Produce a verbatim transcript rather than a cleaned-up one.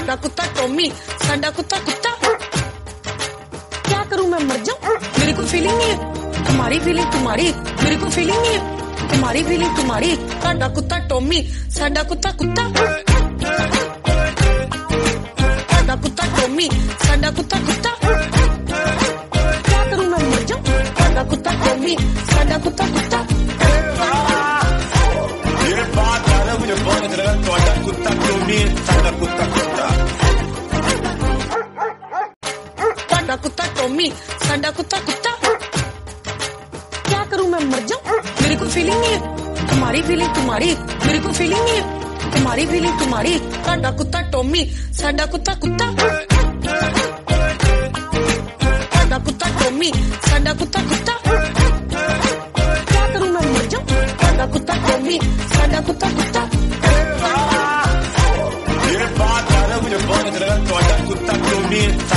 साडा कुत्ता टॉमी, साडा कुत्ता कुत्ता। क्या करूं मैं मर जाऊं, मेरे को फीलिंग नहीं है तुम्हारी फीलिंग तुम्हारी, मेरे को फीलिंग नहीं है तुम्हारी फीलिंग तुम्हारी। साडा कुत्ता टॉमी, साडा कुत्ता कुत्ता। साडा कुत्ता टॉमी, साडा कुत्ता कुत्ता। क्या करूं मैं मर जाऊं, साडा कुत्ता टॉमी, साडा कुत्ता कुत्ता। ये बात है मुझे बहुत अच्छा लगा, साडा कुत्ता टॉमी, साडा कुत्ता कुत्ता। साडा कुत्ता टॉमी, साडा कुत्ता कुत्ता। क्या करूं मैं मर जाऊं, मेरे को फीलिंग नहीं है तुम्हारी फीलिंग तुम्हारी, मेरे को फीलिंग नहीं है तुम्हारी फीलिंग तुम्हारी। साडा कुत्ता टॉमी, साडा कुत्ता कुत्ता। साडा कुत्ता टॉमी, साडा कुत्ता कुत्ता। क्या करूं मैं मर जाऊं, साडा कुत्ता टॉमी, साडा कुत्ता कुत्ता। ये बात है मुझे बहुत अच्छा लगा, साडा कुत्ता टॉमी,